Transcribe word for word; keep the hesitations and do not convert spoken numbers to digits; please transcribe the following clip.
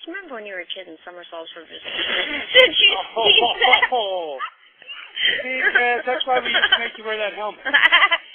Remember when you were a kid and somersaults were just... Did you see that? Oh, hey, man, that's why we used to make you wear that helmet.